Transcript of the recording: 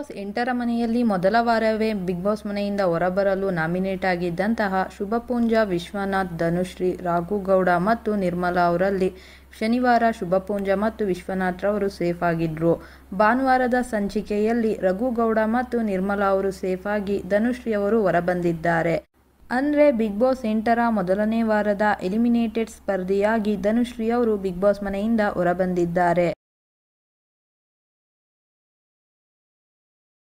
Boss 8ರ ಮನೆಯಲ್ಲಿ ಮೊದಲ ವಾರವೇ big boss ಮನೆಯಿಂದ ಹೊರಬರಲು ನಾಮಿನೇಟ್ ಆಗಿದ್ದಂತಹ ಶುಭಪುಂಜ, ವಿಶ್ವನಾಥ್, ಧನುಶ್ರೀ, ರಾಘುಗೌಡ ಮತ್ತು ನಿರ್ಮಲಾ ಅವರಲ್ಲಿ ಶನಿವಾರ ಶುಭಪುಂಜ ಮತ್ತು ವಿಶ್ವನಾಥ್ ರವರು ಸೇಫ್ ಆಗಿದ್ರು. ಭಾನುವಾರದ ಸಂಚಿಕೆಯಲ್ಲಿ ರಘುಗೌಡ ಮತ್ತು ನಿರ್ಮಲಾ ಅವರು ಸೇಫ್ ಆಗಿ ಧನುಶ್ರೀ ಅವರು ಹೊರಬಂದಿದ್ದಾರೆ. ಅಂದ್ರೆ ಬಿಗ್ ಬಾಸ್ 8ರ ಮೊದಲನೇ ವಾರದ ಎಲಿಮಿನೇಟೆಡ್ ಸ್ಪರ್ಧಿಯಾಗಿ ಧನುಶ್ರೀ ಅವರು ಬಿಗ್ ಬಾಸ್ ಮನೆಯಿಂದ ಹೊರಬಂದಿದ್ದಾರೆ.